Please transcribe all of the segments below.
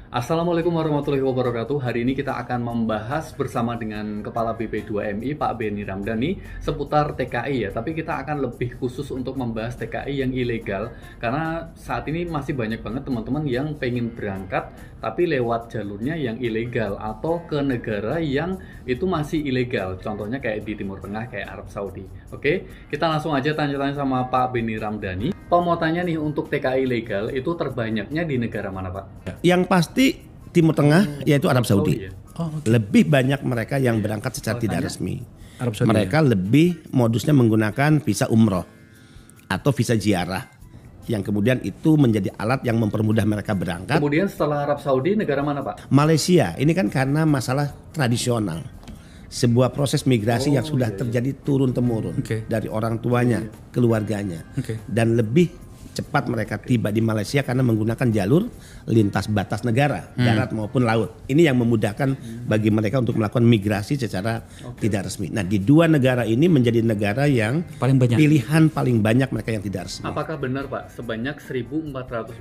Assalamualaikum warahmatullahi wabarakatuh. Hari ini kita akan membahas bersama dengan Kepala BP2MI Pak Benny Ramdhani seputar TKI ya. Tapi kita akan lebih khusus untuk membahas TKI yang ilegal karena saat ini masih banyak banget teman-teman yang pengen berangkat tapi lewat jalurnya yang ilegal atau ke negara yang itu masih ilegal. Contohnya kayak di Timur Tengah kayak Arab Saudi. Oke, kita langsung aja tanya-tanya sama Pak Benny Ramdhani. Pak mau tanya nih, untuk TKI ilegal itu terbanyaknya di negara mana Pak? Yang pasti Timur Tengah yaitu Arab Saudi. iya. Lebih banyak mereka yang berangkat secara tidak resmi. Arab Saudi, mereka lebih modusnya menggunakan visa umroh atau visa ziarah, yang kemudian itu menjadi alat yang mempermudah mereka berangkat. Kemudian setelah Arab Saudi negara mana Pak? Malaysia ini kan karena masalah tradisional, sebuah proses migrasi yang sudah terjadi turun-temurun dari orang tuanya, keluarganya, dan lebih cepat mereka tiba di Malaysia karena menggunakan jalur lintas batas negara, darat maupun laut. Ini yang memudahkan bagi mereka untuk melakukan migrasi secara tidak resmi. Nah, di dua negara ini menjadi negara yang paling banyak. Pilihan paling banyak mereka yang tidak resmi. Apakah benar Pak, sebanyak 1.448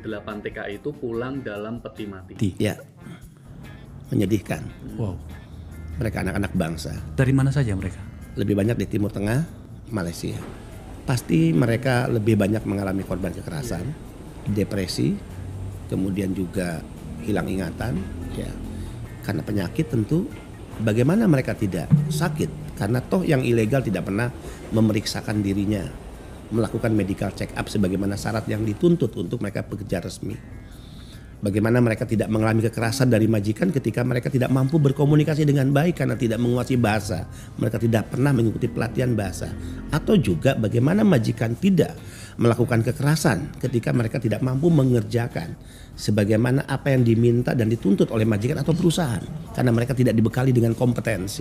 TKI itu pulang dalam peti mati? Ya, menyedihkan. Wow. Mereka anak-anak bangsa. Dari mana saja mereka? Lebih banyak di Timur Tengah, Malaysia. Pasti mereka lebih banyak mengalami korban kekerasan, depresi, kemudian juga hilang ingatan, ya. Karena penyakit tentu, bagaimana mereka tidak sakit? Karena toh yang ilegal tidak pernah memeriksakan dirinya, melakukan medical check up sebagaimana syarat yang dituntut untuk mereka bekerja resmi. Bagaimana mereka tidak mengalami kekerasan dari majikan ketika mereka tidak mampu berkomunikasi dengan baik karena tidak menguasai bahasa. Mereka tidak pernah mengikuti pelatihan bahasa. Atau juga bagaimana majikan tidak melakukan kekerasan ketika mereka tidak mampu mengerjakan sebagaimana apa yang diminta dan dituntut oleh majikan atau perusahaan. Karena mereka tidak dibekali dengan kompetensi.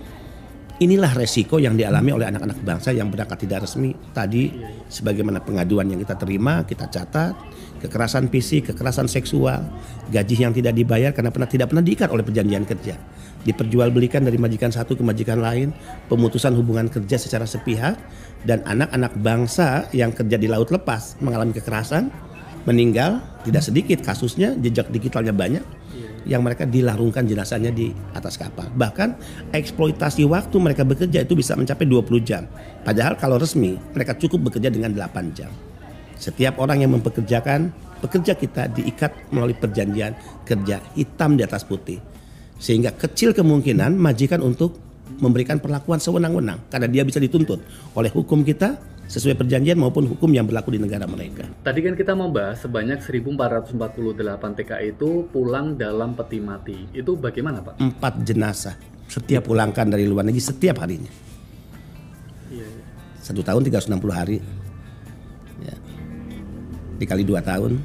Inilah resiko yang dialami oleh anak-anak bangsa yang berangkat tidak resmi. Tadi sebagaimana pengaduan yang kita terima, kita catat, kekerasan fisik, kekerasan seksual, gaji yang tidak dibayar karena tidak pernah diikat oleh perjanjian kerja, diperjualbelikan dari majikan satu ke majikan lain, pemutusan hubungan kerja secara sepihak, dan anak-anak bangsa yang kerja di laut lepas mengalami kekerasan, meninggal, tidak sedikit kasusnya, jejak digitalnya banyak, yang mereka dilarungkan jenazahnya di atas kapal. Bahkan eksploitasi waktu mereka bekerja itu bisa mencapai 20 jam. Padahal kalau resmi mereka cukup bekerja dengan 8 jam. Setiap orang yang mempekerjakan pekerja kita diikat melalui perjanjian kerja hitam di atas putih. Sehingga kecil kemungkinan majikan untuk memberikan perlakuan sewenang-wenang karena dia bisa dituntut oleh hukum kita sesuai perjanjian maupun hukum yang berlaku di negara mereka. Tadi kan kita membahas sebanyak 1.448 TKI itu pulang dalam peti mati. Itu bagaimana Pak? 4 jenazah setiap pulangkan dari luar negeri setiap harinya. 1 tahun 360 hari. Ya. Dikali 2 tahun.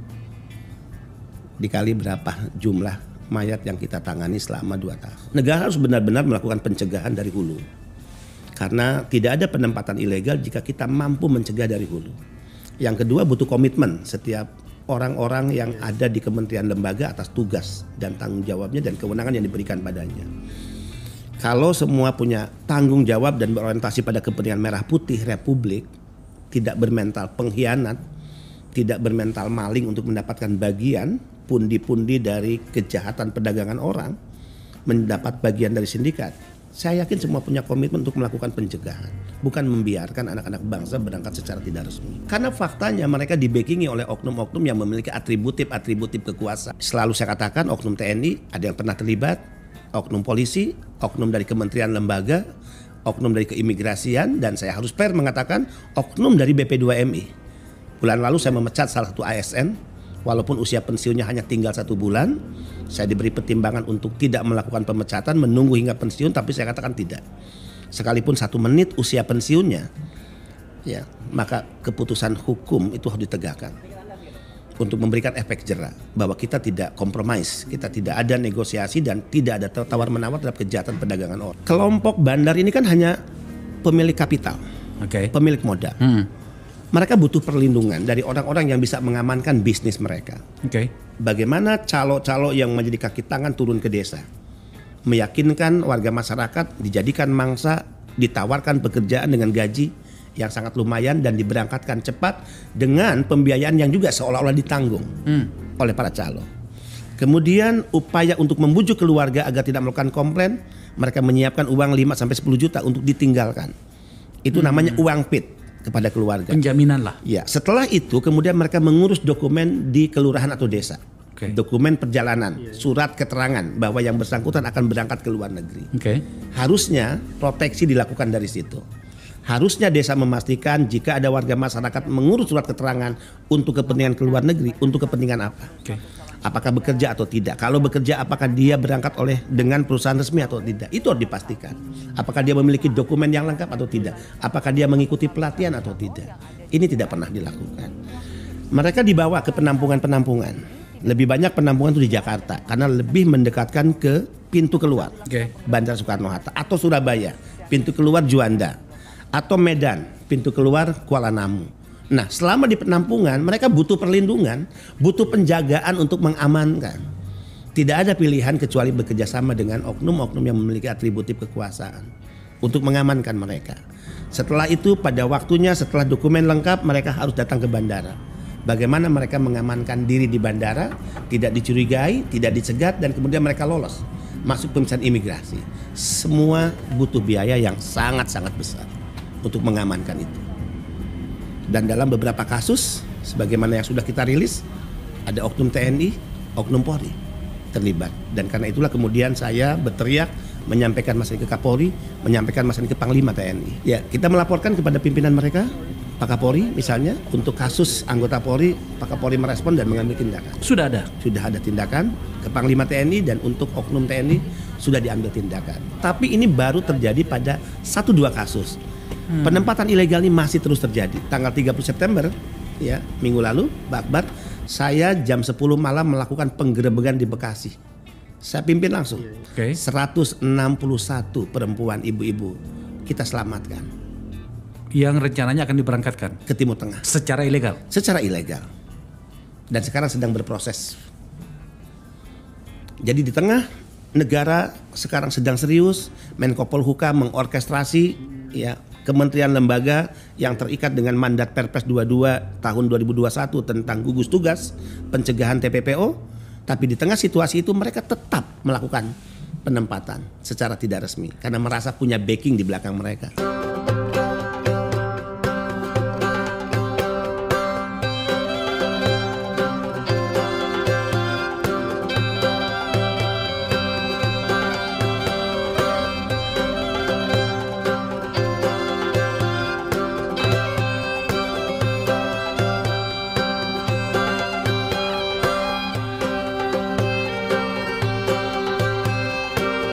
Dikali berapa jumlah mayat yang kita tangani selama 2 tahun. Negara harus benar-benar melakukan pencegahan dari hulu. Karena tidak ada penempatan ilegal jika kita mampu mencegah dari hulu. Yang kedua butuh komitmen setiap orang-orang yang ada di kementerian lembaga atas tugas dan tanggung jawabnya dan kewenangan yang diberikan padanya. Kalau semua punya tanggung jawab dan berorientasi pada kepentingan merah putih Republik, tidak bermental pengkhianat, tidak bermental maling untuk mendapatkan bagian pundi-pundi dari kejahatan perdagangan orang, mendapat bagian dari sindikat. Saya yakin semua punya komitmen untuk melakukan pencegahan, bukan membiarkan anak-anak bangsa berangkat secara tidak resmi. Karena faktanya mereka dibackingi oleh oknum-oknum yang memiliki atributif kekuasaan. Selalu saya katakan oknum TNI ada yang pernah terlibat, oknum polisi, oknum dari kementerian lembaga, oknum dari keimigrasian, dan saya harus fair mengatakan oknum dari BP2MI. Bulan lalu saya memecat salah satu ASN. Walaupun usia pensiunnya hanya tinggal 1 bulan, saya diberi pertimbangan untuk tidak melakukan pemecatan, menunggu hingga pensiun, tapi saya katakan tidak. Sekalipun 1 menit usia pensiunnya, ya, maka keputusan hukum itu harus ditegakkan untuk memberikan efek jera bahwa kita tidak kompromis, kita tidak ada negosiasi dan tidak ada tawar-menawar terhadap kejahatan perdagangan orang. Kelompok bandar ini kan hanya pemilik kapital, pemilik modal. Mereka butuh perlindungan dari orang-orang yang bisa mengamankan bisnis mereka. Bagaimana calo-calo yang menjadi kaki tangan turun ke desa, meyakinkan warga masyarakat dijadikan mangsa, ditawarkan pekerjaan dengan gaji yang sangat lumayan dan diberangkatkan cepat dengan pembiayaan yang juga seolah-olah ditanggung oleh para calo. Kemudian upaya untuk membujuk keluarga agar tidak melakukan komplain, mereka menyiapkan uang 5 sampai 10 juta untuk ditinggalkan. Itu namanya uang PIT kepada keluarga. Penjaminan lah. Ya, setelah itu kemudian mereka mengurus dokumen di kelurahan atau desa. Dokumen perjalanan, surat keterangan bahwa yang bersangkutan akan berangkat ke luar negeri. Harusnya proteksi dilakukan dari situ. Harusnya desa memastikan jika ada warga masyarakat mengurus surat keterangan untuk kepentingan ke luar negeri, untuk kepentingan apa? Apakah bekerja atau tidak? Kalau bekerja, apakah dia berangkat dengan perusahaan resmi atau tidak? Itu harus dipastikan. Apakah dia memiliki dokumen yang lengkap atau tidak? Apakah dia mengikuti pelatihan atau tidak? Ini tidak pernah dilakukan. Mereka dibawa ke penampungan-penampungan. Lebih banyak penampungan itu di Jakarta karena lebih mendekatkan ke pintu keluar Bandara Soekarno-Hatta, atau Surabaya, pintu keluar Juanda, atau Medan, pintu keluar Kuala Namu. Nah, selama di penampungan mereka butuh perlindungan, butuh penjagaan untuk mengamankan. Tidak ada pilihan kecuali bekerja sama dengan oknum-oknum yang memiliki atributif kekuasaan untuk mengamankan mereka. Setelah itu pada waktunya, setelah dokumen lengkap, mereka harus datang ke bandara. Bagaimana mereka mengamankan diri di bandara, tidak dicurigai, tidak dicegat, dan kemudian mereka lolos masuk pemeriksaan imigrasi. Semua butuh biaya yang sangat-sangat besar untuk mengamankan itu. Dan dalam beberapa kasus, sebagaimana yang sudah kita rilis, ada oknum TNI, oknum Polri terlibat. Dan karena itulah kemudian saya berteriak, menyampaikan masalah ke Kapolri, menyampaikan masalah ke Panglima TNI. Ya, kita melaporkan kepada pimpinan mereka, Pak Kapolri misalnya, untuk kasus anggota Polri, Pak Kapolri merespon dan mengambil tindakan. Sudah ada? Sudah ada tindakan ke Panglima TNI, dan untuk oknum TNI sudah diambil tindakan. Tapi ini baru terjadi pada 1-2 kasus. Penempatan ilegal ini masih terus terjadi. Tanggal 30 September, ya, minggu lalu, Pak Akbar, saya jam 10 malam melakukan penggerebekan di Bekasi. Saya pimpin langsung. 161 perempuan, ibu-ibu kita selamatkan. Yang rencananya akan diberangkatkan ke Timur Tengah secara ilegal. Secara ilegal. Dan sekarang sedang berproses. Jadi di tengah negara sekarang sedang serius, Menko Polhukam mengorkestrasi, ya, kementerian lembaga yang terikat dengan mandat Perpres 22 tahun 2021 tentang gugus tugas pencegahan TPPO. Tapi di tengah situasi itu mereka tetap melakukan penempatan secara tidak resmi karena merasa punya backing di belakang mereka.